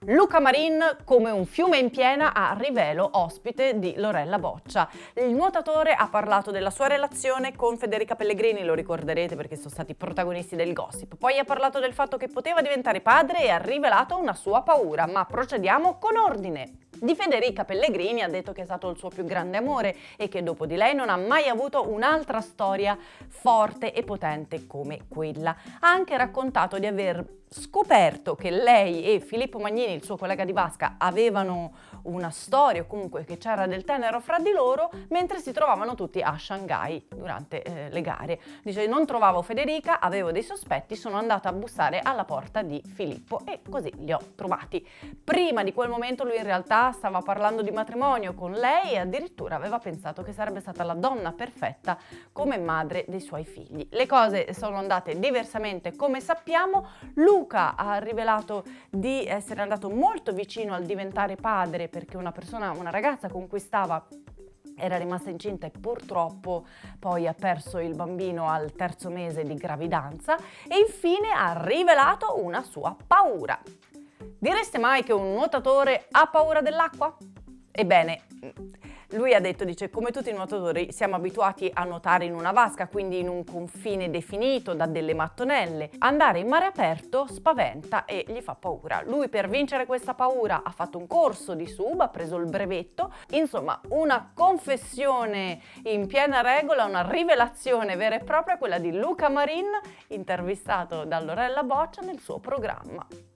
Luca Marin come un fiume in piena a Rivelo, ospite di Lorella Boccia. Il nuotatore ha parlato della sua relazione con Federica Pellegrini, lo ricorderete perché sono stati protagonisti del gossip. Poi ha parlato del fatto che poteva diventare padre e ha rivelato una sua paura, ma procediamo con ordine. Di Federica Pellegrini ha detto che è stato il suo più grande amore e che dopo di lei non ha mai avuto un'altra storia forte e potente come quella. Ha anche raccontato di aver scoperto che lei e Filippo Magnini, il suo collega di vasca, avevano una storia o comunque che c'era del tenero fra di loro mentre si trovavano tutti a Shanghai durante le gare. Dice: non trovavo Federica, avevo dei sospetti, sono andata a bussare alla porta di Filippo e così li ho trovati. Prima di quel momento lui in realtà stava parlando di matrimonio con lei e addirittura aveva pensato che sarebbe stata la donna perfetta come madre dei suoi figli. Le cose sono andate diversamente come sappiamo. Luca ha rivelato di essere andato molto vicino al diventare padre perché una ragazza con cui stava era rimasta incinta e purtroppo poi ha perso il bambino al 3° mese di gravidanza e infine ha rivelato una sua paura. Direste mai che un nuotatore ha paura dell'acqua? Ebbene, lui ha detto, dice, come tutti i nuotatori siamo abituati a nuotare in una vasca, quindi in un confine definito da delle mattonelle. Andare in mare aperto spaventa e gli fa paura. Lui per vincere questa paura ha fatto un corso di SUB, ha preso il brevetto, insomma una confessione in piena regola, una rivelazione vera e propria, quella di Luca Marin, intervistato da Lorella Boccia nel suo programma.